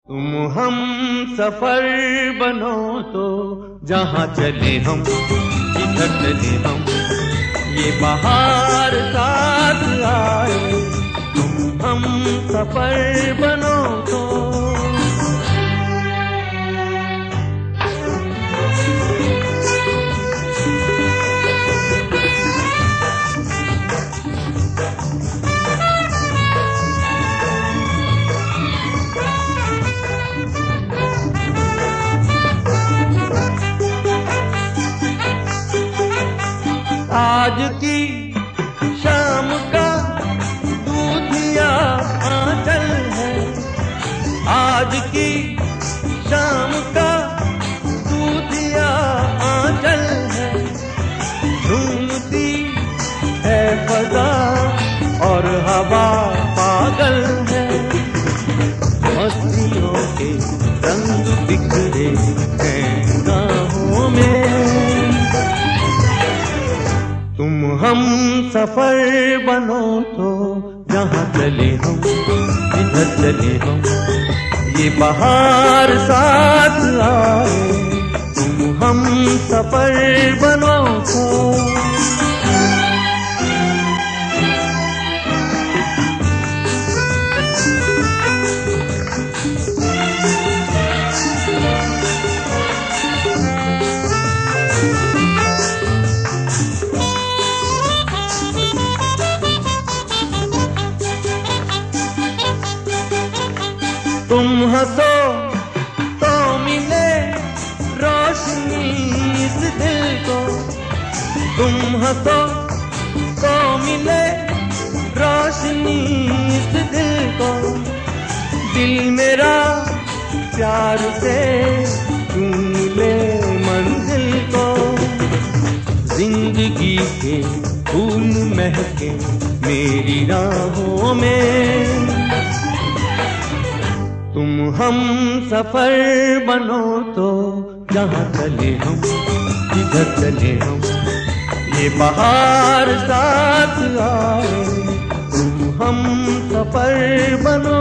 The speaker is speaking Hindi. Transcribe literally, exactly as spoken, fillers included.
तुम हम सफर बनो तो जहाँ चले हम, जिधर चले हम, ये बाहर साथ आए। तुम हम सफर बनो तो आज की शाम का दूधिया आंचल है, आज की शाम का दूधिया आंचल है। झूमती है फजा और हवा पागल है, मस्तियों के रंग बिखरे हैं गाहों में। तुम हम सफर बनो तो जहाँ चले हम, जिधर चले हम, ये बाहर साथ आए। तुम हम सफर बनो तो तुम हंसो तो मिले रोशनी इस दिल को, तुम हंसो तो मिले रोशनी इस दिल को। दिल मेरा प्यार से चूम ले मंजिल को, जिंदगी के फूल महके मेरी राहों में। तुम हम सफर बनो तो जहाँ चले हम, जिधर चले हम, ये बाहर साथ आए। तुम हम सफर बनो